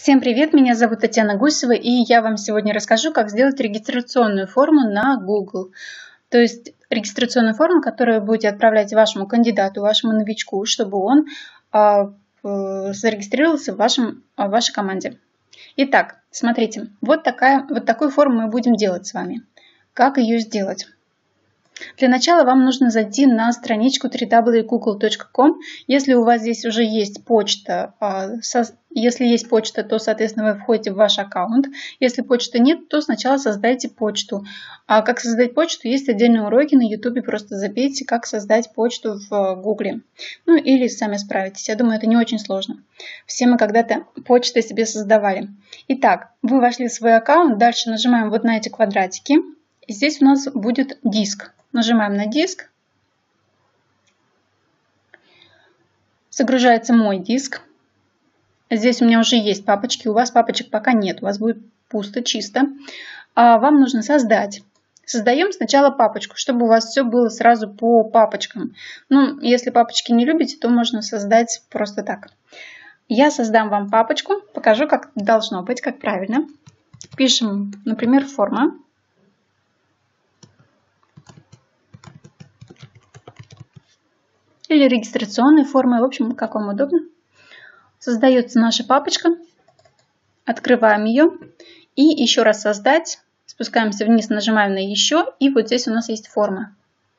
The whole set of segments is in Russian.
Всем привет, меня зовут Татьяна Гусева, и я вам сегодня расскажу, как сделать регистрационную форму на Google. То есть регистрационную форму, которую вы будете отправлять вашему кандидату, вашему новичку, чтобы он зарегистрировался в вашей команде. Итак, смотрите, вот такую форму мы будем делать с вами. Как ее сделать? Для начала вам нужно зайти на страничку www.google.com. Если у вас здесь уже есть почта, если есть почта, то, соответственно, вы входите в ваш аккаунт. Если почты нет, то сначала создайте почту. А как создать почту, есть отдельные уроки на YouTube, просто забейте, как создать почту в Google. Ну или сами справитесь. Я думаю, это не очень сложно. Все мы когда-то почты себе создавали. Итак, вы вошли в свой аккаунт, дальше нажимаем вот на эти квадратики. И здесь у нас будет диск. Нажимаем на диск. Загружается мой диск. Здесь у меня уже есть папочки. У вас папочек пока нет. У вас будет пусто, чисто. Вам нужно создать. Создаем сначала папочку, чтобы у вас все было сразу по папочкам. Ну, если папочки не любите, то можно создать просто так. Я создам вам папочку. Покажу, как должно быть, как правильно. Пишем, например, форма. Или регистрационные формы, в общем, как вам удобно. Создается наша папочка, открываем ее и еще раз создать, спускаемся вниз, нажимаем на еще, и вот здесь у нас есть форма.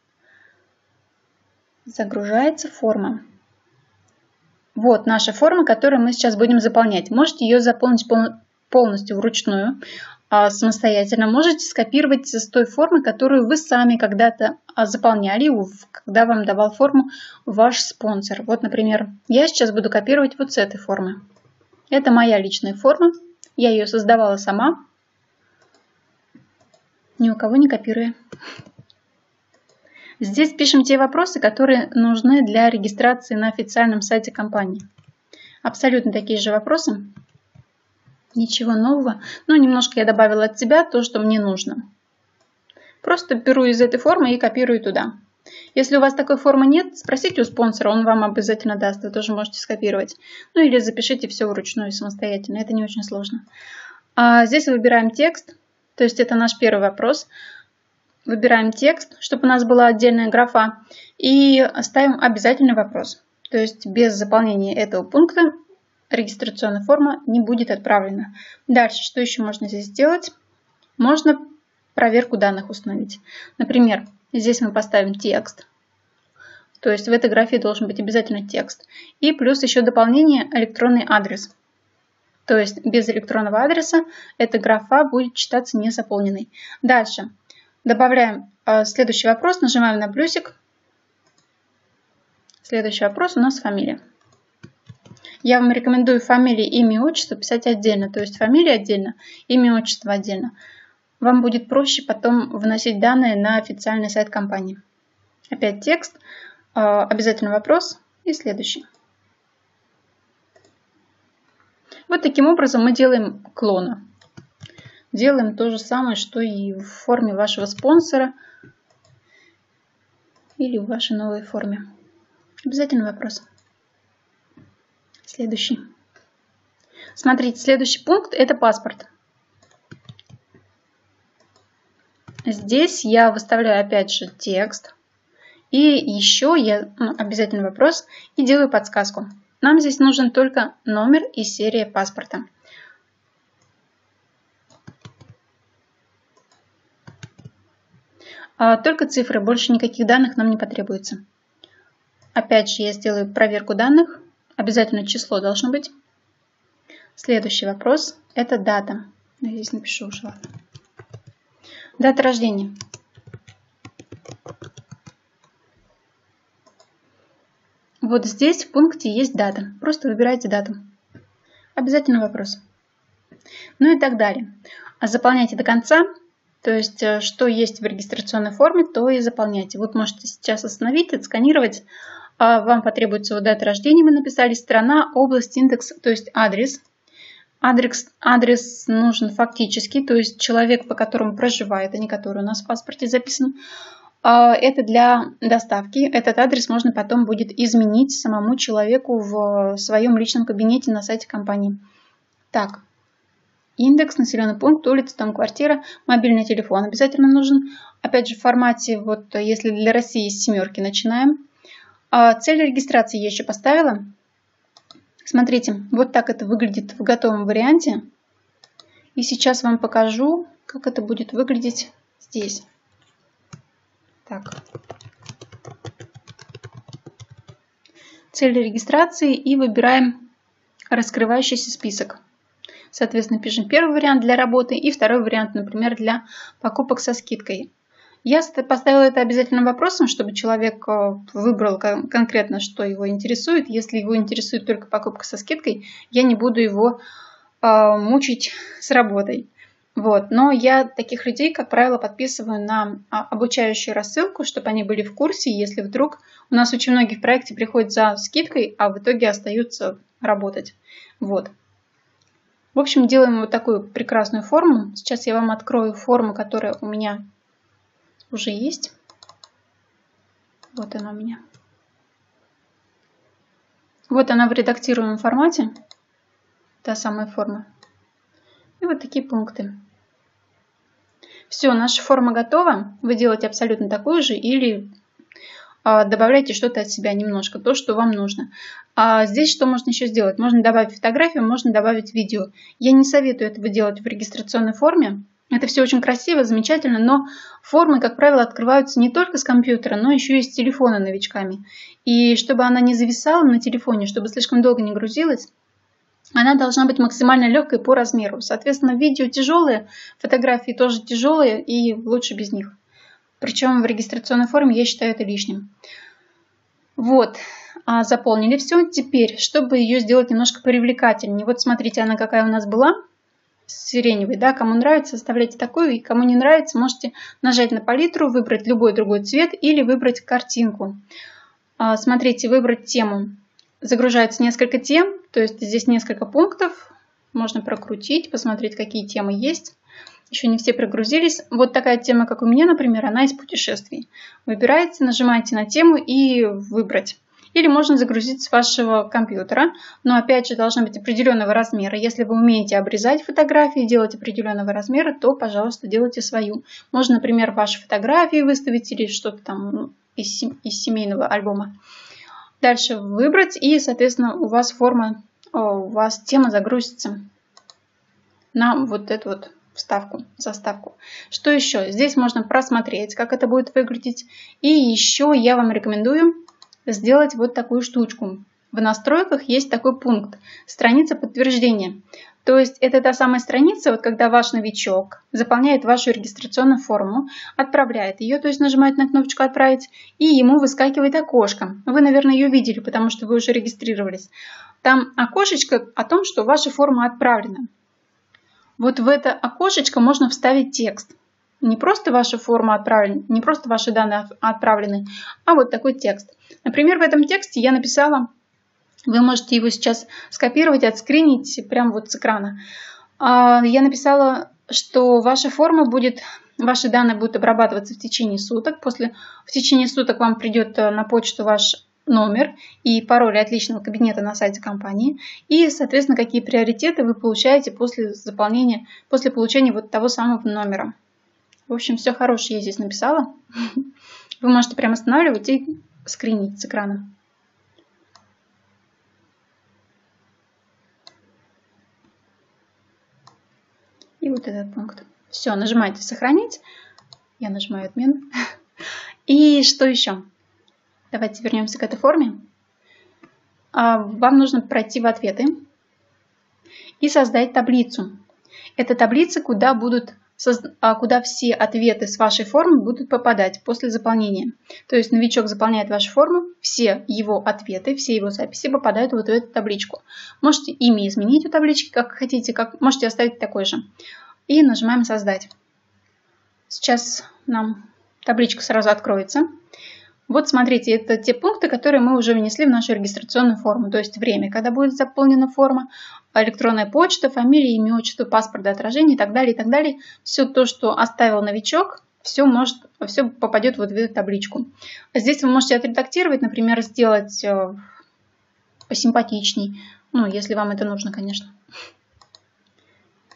Загружается форма. Вот наша форма, которую мы сейчас будем заполнять. Можете ее заполнить полностью вручную, самостоятельно. Можете скопировать с той формы, которую вы сами когда-то заполняли, когда вам давал форму ваш спонсор. Вот, например, я сейчас буду копировать вот с этой формы. Это моя личная форма. Я ее создавала сама. Ни у кого не копируя. Здесь пишем те вопросы, которые нужны для регистрации на официальном сайте компании. Абсолютно такие же вопросы. Ничего нового. Но немножко я добавила от себя то, что мне нужно. Просто беру из этой формы и копирую туда. Если у вас такой формы нет, спросите у спонсора, он вам обязательно даст. Вы тоже можете скопировать. Ну или запишите все вручную самостоятельно. Это не очень сложно. Здесь выбираем текст. То есть это наш первый вопрос. Выбираем текст, чтобы у нас была отдельная графа. И ставим обязательный вопрос. То есть без заполнения этого пункта регистрационная форма не будет отправлена. Дальше, что еще можно здесь сделать? Можно проверку данных установить. Например, здесь мы поставим текст. То есть в этой графе должен быть обязательно текст. И плюс еще дополнение электронный адрес. То есть без электронного адреса эта графа будет считаться незаполненной. Дальше добавляем следующий вопрос, нажимаем на плюсик. Следующий вопрос у нас фамилия. Я вам рекомендую фамилию, имя, отчество писать отдельно. То есть фамилия отдельно, имя, отчество отдельно. Вам будет проще потом вносить данные на официальный сайт компании. Опять текст, обязательно вопрос и следующий. Вот таким образом мы делаем клона. Делаем то же самое, что и в форме вашего спонсора или в вашей новой форме. Обязательно вопрос. Следующий. Смотрите, следующий пункт – это паспорт. Здесь я выставляю опять же текст. И еще я обязательно вопрос и делаю подсказку. Нам здесь нужен только номер и серия паспорта. Только цифры, больше никаких данных нам не потребуется. Опять же я сделаю проверку данных. Обязательно число должно быть. Следующий вопрос – это дата. Я здесь напишу уже. Дата рождения. Вот здесь в пункте есть дата. Просто выбирайте дату. Обязательно вопрос. Ну и так далее. Заполняйте до конца. То есть, что есть в регистрационной форме, то и заполняйте. Вот можете сейчас остановить, отсканировать. Вам потребуется вот дата рождения, мы написали, страна, область, индекс, то есть адрес. Адрес нужен фактически, то есть человек, по которому проживает, а не который у нас в паспорте записан. Это для доставки. Этот адрес можно потом будет изменить самому человеку в своем личном кабинете на сайте компании. Так, индекс, населенный пункт, улица, дом, квартира, мобильный телефон обязательно нужен. Опять же, в формате, вот если для России с 7 начинаем. Цель регистрации я еще поставила. Смотрите, вот так это выглядит в готовом варианте. И сейчас вам покажу, как это будет выглядеть здесь. Так. Цель регистрации и выбираем раскрывающийся список. Соответственно, пишем первый вариант для работы и второй вариант, например, для покупок со скидкой. Я поставила это обязательным вопросом, чтобы человек выбрал конкретно, что его интересует. Если его интересует только покупка со скидкой, я не буду его мучить с работой. Вот. Но я таких людей, как правило, подписываю на обучающую рассылку, чтобы они были в курсе, если вдруг у нас очень многие в проекте приходят за скидкой, а в итоге остаются работать. Вот. В общем, делаем вот такую прекрасную форму. Сейчас я вам открою форму, которая у меня уже есть. Вот она у меня. Вот она в редактируемом формате. Та самая форма. И вот такие пункты. Все, наша форма готова. Вы делаете абсолютно такую же или добавляйте что-то от себя немножко, то, что вам нужно. Здесь что можно еще сделать? Можно добавить фотографию, можно добавить видео. Я не советую этого делать в регистрационной форме. Это все очень красиво, замечательно, но формы, как правило, открываются не только с компьютера, но еще и с телефона новичками. И чтобы она не зависала на телефоне, чтобы слишком долго не грузилась, она должна быть максимально легкой по размеру. Соответственно, видео тяжелые, фотографии тоже тяжелые и лучше без них. Причем в регистрационной форме я считаю это лишним. Вот, заполнили все. Теперь, чтобы ее сделать немножко привлекательнее. Вот смотрите, она какая у нас была. Сиреневый, да, кому нравится, оставляйте такую, и кому не нравится, можете нажать на палитру, выбрать любой другой цвет или выбрать картинку. Смотрите, выбрать тему. Загружается несколько тем, то есть здесь несколько пунктов, можно прокрутить, посмотреть, какие темы есть. Еще не все прогрузились. Вот такая тема, как у меня, например, она из путешествий. Выбираете, нажимаете на тему и выбрать. Или можно загрузить с вашего компьютера, но опять же должна быть определенного размера. Если вы умеете обрезать фотографии, делать определенного размера, то, пожалуйста, делайте свою. Можно, например, ваши фотографии выставить или что-то там из семейного альбома. Дальше выбрать и, соответственно, у вас форма, у вас тема загрузится на вот эту вот заставку. Что еще? Здесь можно просмотреть, как это будет выглядеть. И еще я вам рекомендую сделать вот такую штучку. В настройках есть такой пункт «Страница подтверждения». То есть это та самая страница, вот когда ваш новичок заполняет вашу регистрационную форму, отправляет ее, то есть нажимает на кнопочку «Отправить», и ему выскакивает окошко. Вы, наверное, ее видели, потому что вы уже регистрировались. Там окошечко о том, что ваша форма отправлена. Вот в это окошечко можно вставить текст. Не просто ваша форма отправлена, не просто ваши данные отправлены, а вот такой текст. Например, в этом тексте я написала, вы можете его сейчас скопировать, отскринить прямо вот с экрана. Я написала, что ваша форма будет, ваши данные будут обрабатываться в течение суток. В течение суток вам придет на почту ваш номер и пароль от личного кабинета на сайте компании. И, соответственно, какие приоритеты вы получаете после получения вот того самого номера. В общем, все хорошее я здесь написала. Вы можете прямо останавливать и скринить с экрана. И вот этот пункт. Все, нажимаете «Сохранить». Я нажимаю «Отмену». И что еще? Давайте вернемся к этой форме. Вам нужно пройти в ответы и создать таблицу. Это таблица, куда все ответы с вашей формы будут попадать после заполнения. То есть новичок заполняет вашу форму, все его ответы, все его записи попадают вот в эту табличку. Можете имя изменить у таблички, как хотите, можете оставить такой же. И нажимаем «Создать». Сейчас нам табличка сразу откроется. Вот смотрите, это те пункты, которые мы уже внесли в нашу регистрационную форму. То есть время, когда будет заполнена форма, электронная почта, фамилия, имя, отчество, паспорт до отражения и так далее, и так далее. Все то, что оставил новичок, все попадет вот в эту табличку. Здесь вы можете отредактировать, например, сделать посимпатичней, ну, если вам это нужно, конечно.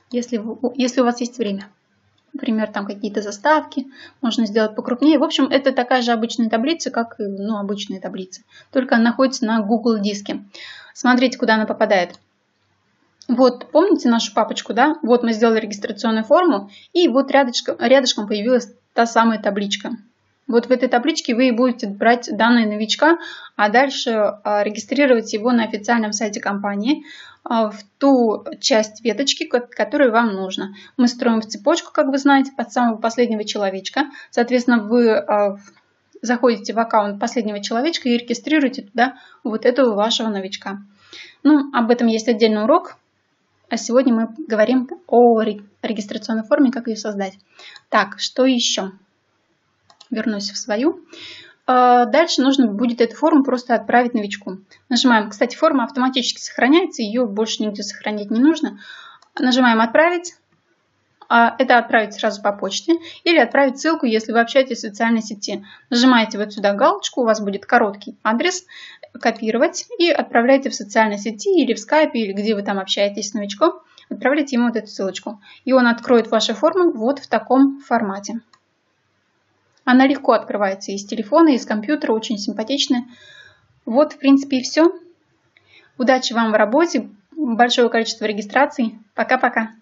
если у вас есть время. Например, там какие-то заставки можно сделать покрупнее. В общем, это такая же обычная таблица, как и обычные таблицы. Только она находится на Google диске. Смотрите, куда она попадает. Вот, помните нашу папочку, да? Вот мы сделали регистрационную форму, и вот рядышком появилась та самая табличка. Вот в этой табличке вы будете брать данные новичка, а дальше регистрировать его на официальном сайте компании в ту часть веточки, которую вам нужно. Мы строим в цепочку, как вы знаете, под самого последнего человечка. Соответственно, вы заходите в аккаунт последнего человечка и регистрируете туда вот этого вашего новичка. Ну, об этом есть отдельный урок. А сегодня мы говорим о регистрационной форме, как ее создать. Так, что еще? Вернусь в свою. Дальше нужно будет эту форму просто отправить новичку. Нажимаем, кстати, форма автоматически сохраняется, ее больше нигде сохранять не нужно. Нажимаем «Отправить». Это отправить сразу по почте или отправить ссылку, если вы общаетесь в социальной сети. Нажимаете вот сюда галочку, у вас будет короткий адрес, копировать и отправляйте в социальной сети или в скайпе, или где вы там общаетесь с новичком, отправляйте ему вот эту ссылочку. И он откроет ваши формы вот в таком формате. Она легко открывается из телефона, из компьютера, очень симпатичная. Вот, в принципе, и все. Удачи вам в работе, большое количество регистраций. Пока-пока.